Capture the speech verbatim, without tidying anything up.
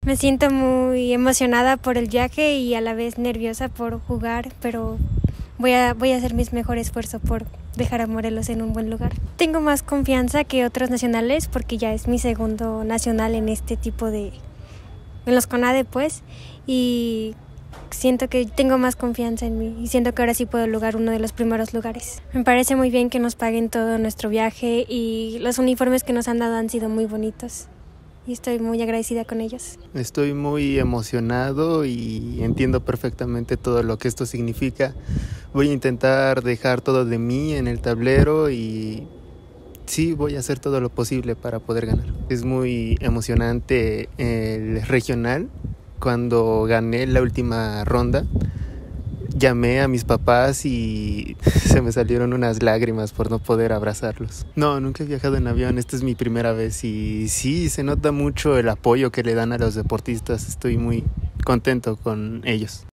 Me siento muy emocionada por el viaje y a la vez nerviosa por jugar, pero voy a, voy a hacer mis mejor esfuerzo por dejar a Morelos en un buen lugar. Tengo más confianza que otros nacionales porque ya es mi segundo nacional en este tipo de... en los CONADE pues, y siento que tengo más confianza en mí y siento que ahora sí puedo lograr uno de los primeros lugares. Me parece muy bien que nos paguen todo nuestro viaje y los uniformes que nos han dado han sido muy bonitos. Y estoy muy agradecida con ellos. Estoy muy emocionado y entiendo perfectamente todo lo que esto significa. Voy a intentar dejar todo de mí en el tablero y sí, voy a hacer todo lo posible para poder ganar. Es muy emocionante el regional. Cuando gané la última ronda, llamé a mis papás y se me salieron unas lágrimas por no poder abrazarlos. No, nunca he viajado en avión, esta es mi primera vez y sí, se nota mucho el apoyo que le dan a los deportistas. Estoy muy contento con ellos.